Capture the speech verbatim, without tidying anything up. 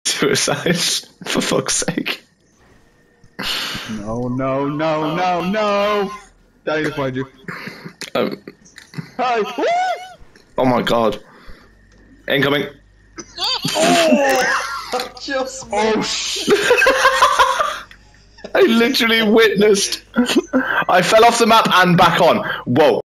Suicide, for fuck's sake. No, no, no, no, no! Don't need to find you. Um, Hi! oh my god. Incoming. Oh! Just Oh shit! I literally witnessed. I fell off the map and back on. Whoa.